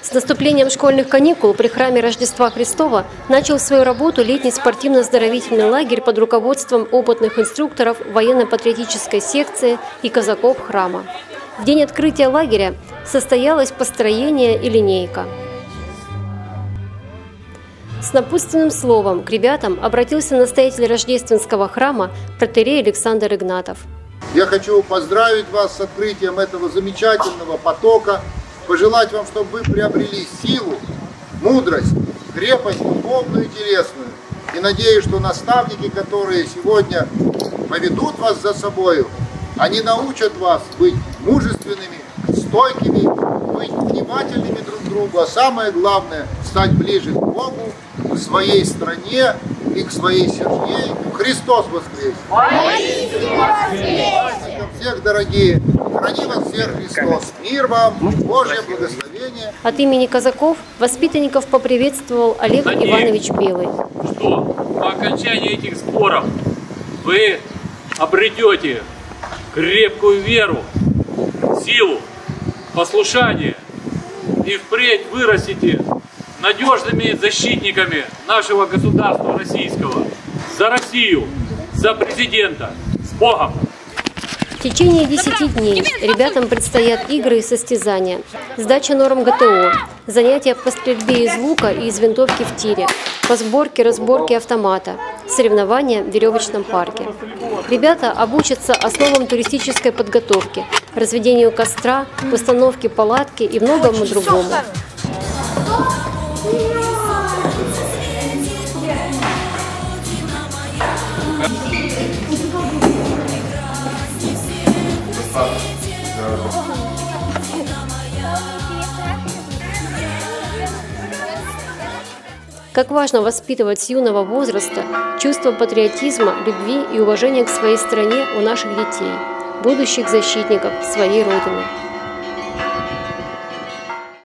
С наступлением школьных каникул при храме Рождества Христова начал свою работу летний спортивно-оздоровительный лагерь под руководством опытных инструкторов военно-патриотической секции и казаков храма. В день открытия лагеря состоялось построение и линейка. С напутственным словом к ребятам обратился настоятель рождественского храма протоиерей Александр Игнатов. Я хочу поздравить вас с открытием этого замечательного потока, пожелать вам, чтобы вы приобрели силу, мудрость, крепость духовную и телесную. И надеюсь, что наставники, которые сегодня поведут вас за собою, они научат вас быть мужественными, стойкими, быть внимательными друг к другу, а самое главное – стать ближе к Богу, к своей стране и к своей семье. Христос воскрес! Всех, дорогие, храни вас всех Христос! Мир вам, Божье благословение! От имени казаков воспитанников поприветствовал Олег Иванович Белый. Что по окончании этих сборов вы обретете крепкую веру, силу, послушание и впредь вырастете надежными защитниками нашего государства российского. За Россию, за президента. С Богом! В течение 10 дней ребятам предстоят игры и состязания, сдача норм ГТО, занятия по стрельбе из лука и из винтовки в тире, по сборке-разборке автомата, соревнования в веревочном парке. Ребята обучатся основам туристической подготовки, разведению костра, установке палатки и многому другому. Как важно воспитывать с юного возраста чувство патриотизма, любви и уважения к своей стране у наших детей, будущих защитников своей Родины.